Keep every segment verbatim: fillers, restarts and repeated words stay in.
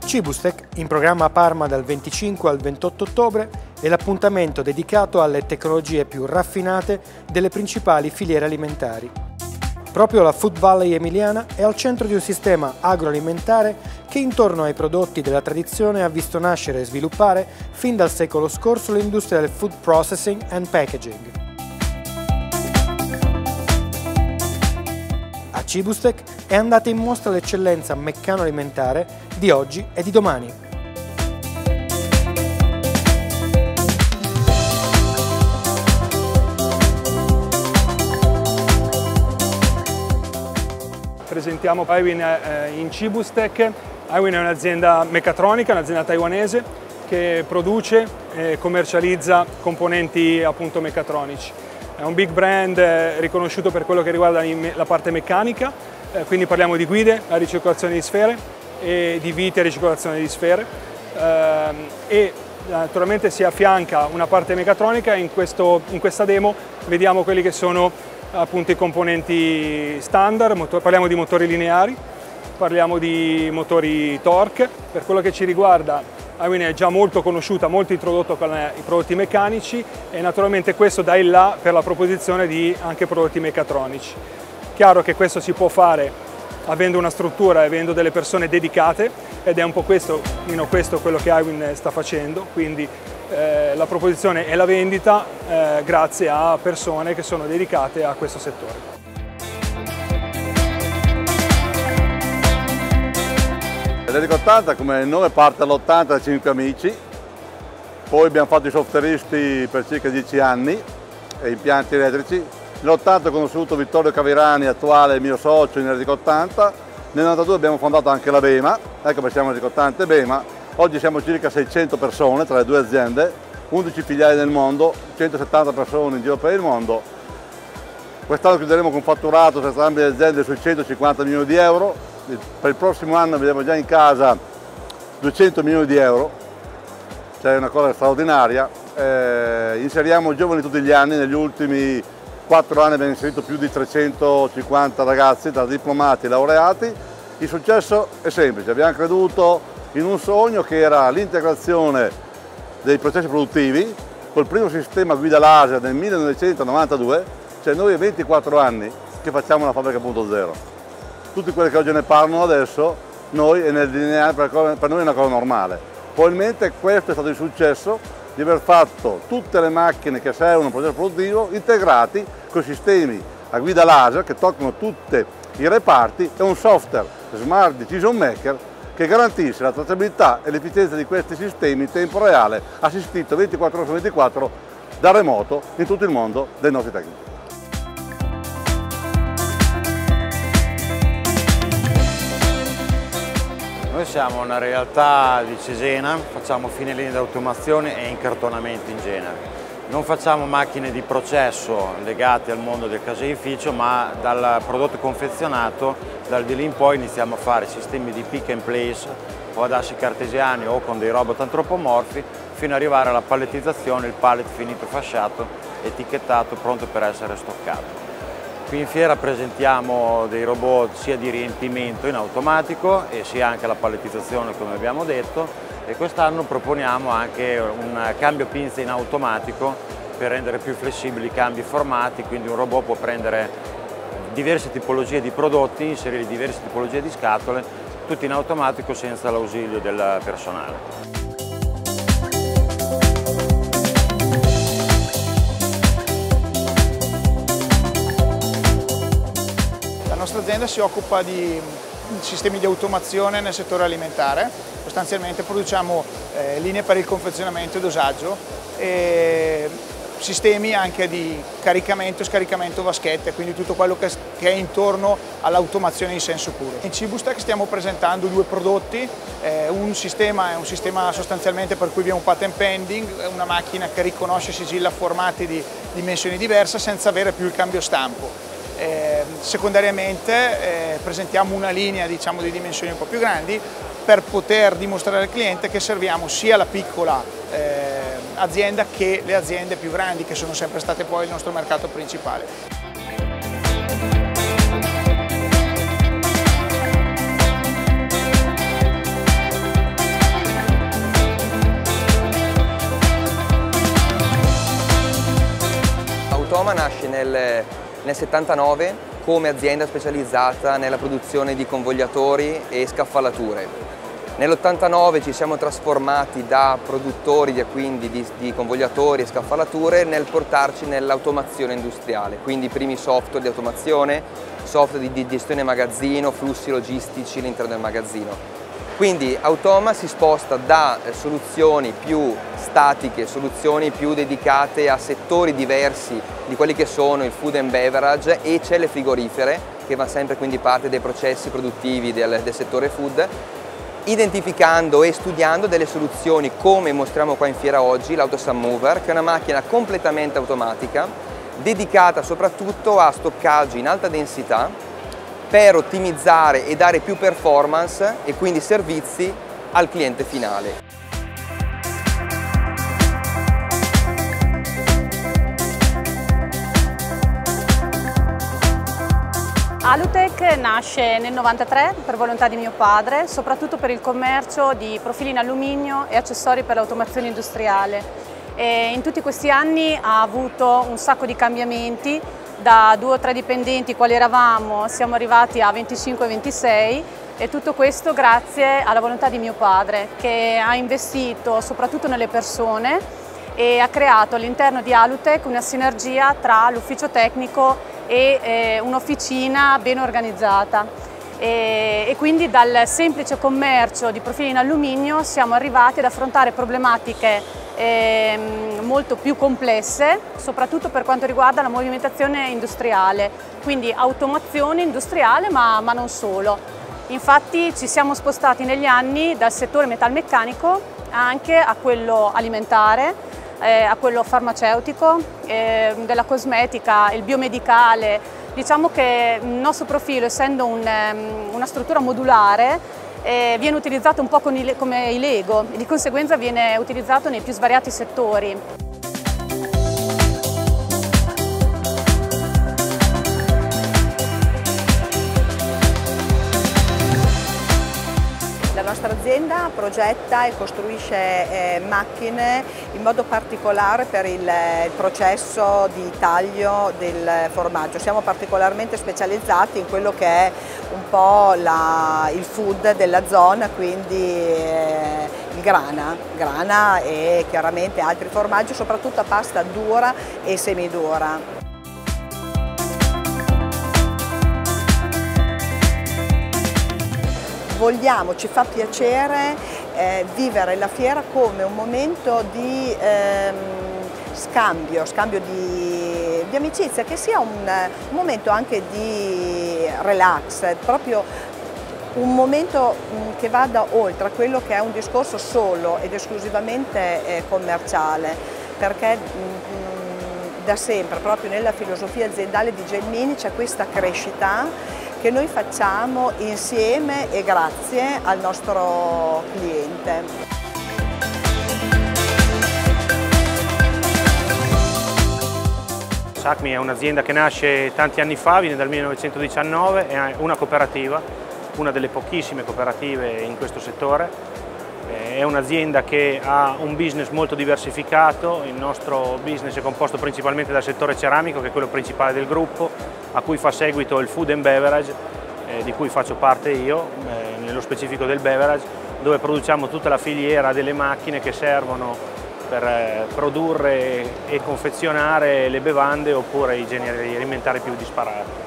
Cibustec, in programma a Parma dal venticinque al ventotto ottobre, è l'appuntamento dedicato alle tecnologie più raffinate delle principali filiere alimentari. Proprio la Food Valley emiliana è al centro di un sistema agroalimentare che intorno ai prodotti della tradizione ha visto nascere e sviluppare fin dal secolo scorso l'industria del food processing and packaging. A Cibustec è andata in mostra l'eccellenza meccano-alimentare di oggi e di domani. Presentiamo Aiwin in Cibustec. Aiwin è un'azienda meccatronica, un'azienda taiwanese che produce e commercializza componenti appunto meccatronici. È un big brand riconosciuto per quello che riguarda la parte meccanica, quindi parliamo di guide a ricircolazione di sfere e di viti a ricircolazione di sfere e naturalmente si affianca una parte meccatronica e in, questo, in questa demo vediamo quelli che sono appunto i componenti standard, parliamo di motori lineari, parliamo di motori torque. Per quello che ci riguarda Aiwin è già molto conosciuta, molto introdotto con i prodotti meccanici e naturalmente questo dà il là per la proposizione di anche prodotti meccatronici. Chiaro che questo si può fare avendo una struttura e avendo delle persone dedicate ed è un po' questo, questo quello che Aiwin sta facendo, quindi eh, la proposizione e la vendita eh, grazie a persone che sono dedicate a questo settore. L'Enrico ottanta come nome parte dall'ottanta da cinque amici, poi abbiamo fatto i softeristi per circa dieci anni e impianti elettrici. Nell'ottanta ho conosciuto Vittorio Cavirani, attuale mio socio in Enrico ottanta, nel novantadue abbiamo fondato anche la Bema, ecco perché siamo Enrico ottanta e Bema. Oggi siamo circa seicento persone tra le due aziende, undici filiali nel mondo, centosettanta persone in giro per il mondo. Quest'anno chiuderemo con un fatturato tra entrambe le aziende sui centocinquanta milioni di euro. Per il prossimo anno vediamo già in casa duecento milioni di euro, cioè una cosa straordinaria. Eh, inseriamo giovani tutti gli anni, negli ultimi quattro anni abbiamo inserito più di trecentocinquanta ragazzi tra diplomati e laureati. Il successo è semplice, abbiamo creduto in un sogno che era l'integrazione dei processi produttivi col primo sistema guida laser nel millenovecentonovantadue, cioè noi a ventiquattro anni che facciamo una fabbrica punto zero. Tutti quelli che oggi ne parlano adesso, noi è nel lineare, per noi è una cosa normale. Probabilmente questo è stato il successo di aver fatto tutte le macchine che servono a un processo produttivo integrati con sistemi a guida laser che toccano tutti i reparti e un software Smart Decision Maker che garantisce la tracciabilità e l'efficienza di questi sistemi in tempo reale, assistito ventiquattro ore su ventiquattro da remoto in tutto il mondo dai nostri tecnici. Noi siamo una realtà di Cesena, facciamo fine linea di automazione e incartonamento in genere. Non facciamo macchine di processo legate al mondo del caseificio, ma dal prodotto confezionato, dal di lì in poi iniziamo a fare sistemi di pick and place o ad assi cartesiani o con dei robot antropomorfi, fino ad arrivare alla pallettizzazione, il pallet finito fasciato, etichettato, pronto per essere stoccato. Qui in fiera presentiamo dei robot sia di riempimento in automatico e sia anche la pallettizzazione come abbiamo detto e quest'anno proponiamo anche un cambio pinze in automatico per rendere più flessibili i cambi formati, quindi un robot può prendere diverse tipologie di prodotti, inserire diverse tipologie di scatole, tutti in automatico senza l'ausilio del personale. La nostra azienda si occupa di sistemi di automazione nel settore alimentare, sostanzialmente produciamo eh, linee per il confezionamento e dosaggio e sistemi anche di caricamento e scaricamento vaschette, quindi tutto quello che è intorno all'automazione in senso puro. In Cibustec stiamo presentando due prodotti, eh, un sistema è un sistema sostanzialmente per cui abbiamo un patent pending, una macchina che riconosce e sigilla formati di dimensioni diverse senza avere più il cambio stampo. Eh, secondariamente eh, presentiamo una linea diciamo, di dimensioni un po' più grandi per poter dimostrare al cliente che serviamo sia la piccola eh, azienda che le aziende più grandi che sono sempre state poi il nostro mercato principale. Automa nasce nel, nel settantanove come azienda specializzata nella produzione di convogliatori e scaffalature. Nell'ottantanove ci siamo trasformati da produttori di, quindi di, di convogliatori e scaffalature nel portarci nell'automazione industriale, quindi i primi software di automazione, software di, di gestione magazzino, flussi logistici all'interno del magazzino. Quindi Automa si sposta da soluzioni più statiche, soluzioni più dedicate a settori diversi di quelli che sono il food and beverage e celle frigorifere, che va sempre quindi parte dei processi produttivi del, del settore food, identificando e studiando delle soluzioni come mostriamo qua in fiera oggi, l'Auto Submover, che è una macchina completamente automatica, dedicata soprattutto a stoccaggio in alta densità, per ottimizzare e dare più performance e quindi servizi al cliente finale. Alutech nasce nel novantatré per volontà di mio padre, soprattutto per il commercio di profili in alluminio e accessori per l'automazione industriale. E in tutti questi anni ha avuto un sacco di cambiamenti. Da due o tre dipendenti quali eravamo siamo arrivati a venticinque ventisei e tutto questo grazie alla volontà di mio padre, che ha investito soprattutto nelle persone e ha creato all'interno di Alutech una sinergia tra l'ufficio tecnico e eh, un'officina ben organizzata. E, e quindi dal semplice commercio di profili in alluminio siamo arrivati ad affrontare problematiche Eh, molto più complesse, soprattutto per quanto riguarda la movimentazione industriale, quindi automazione industriale ma, ma non solo. Infatti ci siamo spostati negli anni dal settore metalmeccanico anche a quello alimentare, eh, a quello farmaceutico, eh, della cosmetica, il biomedicale. Diciamo che il nostro profilo, essendo un, um, una struttura modulare, Eh, viene utilizzato un po' con i, come i Lego e di conseguenza viene utilizzato nei più svariati settori. La nostra azienda progetta e costruisce eh, macchine in modo particolare per il, il processo di taglio del formaggio. Siamo particolarmente specializzati in quello che è un po' la, il food della zona, quindi eh, il grana, grana e chiaramente altri formaggi, soprattutto a pasta dura e semidura. Vogliamo, ci fa piacere eh, vivere la fiera come un momento di ehm, scambio, scambio di, di amicizia, che sia un, un momento anche di relax, proprio un momento mh, che vada oltre a quello che è un discorso solo ed esclusivamente eh, commerciale, perché mh, da sempre, proprio nella filosofia aziendale di Gelmini, c'è questa crescita che noi facciamo insieme e grazie al nostro cliente. SACMI è un'azienda che nasce tanti anni fa, viene dal millenovecentodiciannove, è una cooperativa, una delle pochissime cooperative in questo settore. È un'azienda che ha un business molto diversificato, il nostro business è composto principalmente dal settore ceramico, che è quello principale del gruppo, a cui fa seguito il food and beverage, eh, di cui faccio parte io, eh, nello specifico del beverage, dove produciamo tutta la filiera delle macchine che servono per eh, produrre e confezionare le bevande oppure i generi alimentari più disparati.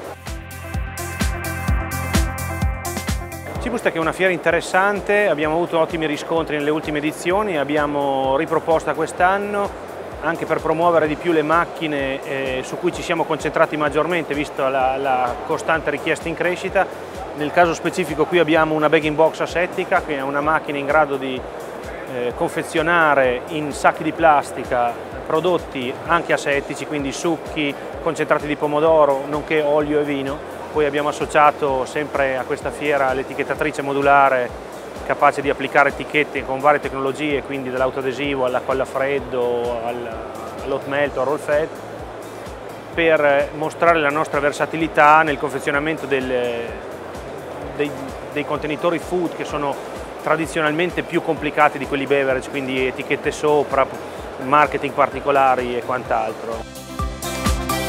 Cibustech è una fiera interessante, abbiamo avuto ottimi riscontri nelle ultime edizioni, abbiamo riproposta quest'anno anche per promuovere di più le macchine eh, su cui ci siamo concentrati maggiormente, visto la, la costante richiesta in crescita. Nel caso specifico qui abbiamo una bag in box asettica, che è una macchina in grado di eh, confezionare in sacchi di plastica prodotti anche asettici, quindi succhi, concentrati di pomodoro, nonché olio e vino. Poi abbiamo associato sempre a questa fiera l'etichettatrice modulare capace di applicare etichette con varie tecnologie, quindi dall'autoadesivo alla colla a freddo, all'hot melt o al roll fed, per mostrare la nostra versatilità nel confezionamento del, dei, dei contenitori food che sono tradizionalmente più complicati di quelli beverage, quindi etichette sopra, marketing particolari e quant'altro.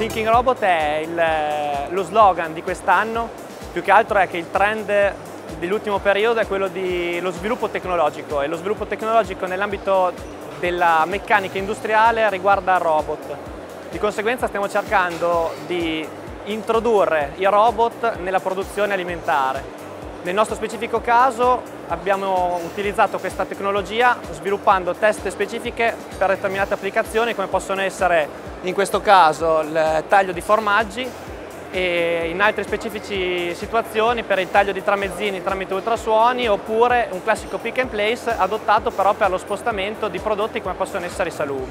Thinking Robot è il, lo slogan di quest'anno, più che altro è che il trend dell'ultimo periodo è quello dello sviluppo tecnologico, e lo sviluppo tecnologico nell'ambito della meccanica industriale riguarda il robot. Di conseguenza stiamo cercando di introdurre i robot nella produzione alimentare. Nel nostro specifico caso abbiamo utilizzato questa tecnologia sviluppando test specifiche per determinate applicazioni, come possono essere in questo caso il taglio di formaggi e in altre specifiche situazioni per il taglio di tramezzini tramite ultrasuoni, oppure un classico pick and place adottato però per lo spostamento di prodotti come possono essere i salumi.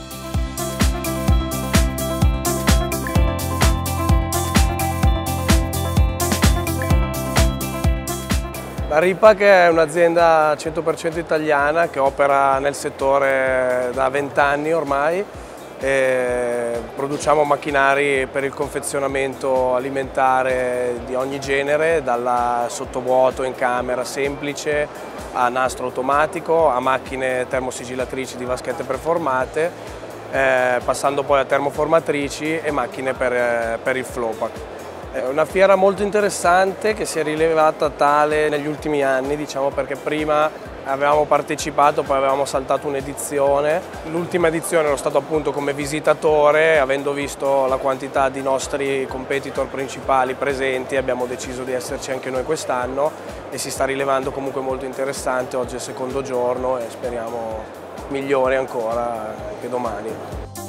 La Ripac è un'azienda cento per cento italiana che opera nel settore da vent'anni ormai. E produciamo macchinari per il confezionamento alimentare di ogni genere, dalla sottovuoto in camera semplice a nastro automatico, a macchine termosigillatrici di vaschette preformate, eh, passando poi a termoformatrici e macchine per, eh, per il Flowpack. È una fiera molto interessante che si è rilevata tale negli ultimi anni, diciamo, perché prima avevamo partecipato, poi avevamo saltato un'edizione. L'ultima edizione ero stato appunto come visitatore, avendo visto la quantità di nostri competitor principali presenti abbiamo deciso di esserci anche noi quest'anno e si sta rilevando comunque molto interessante. Oggi è il secondo giorno e speriamo migliore ancora che domani.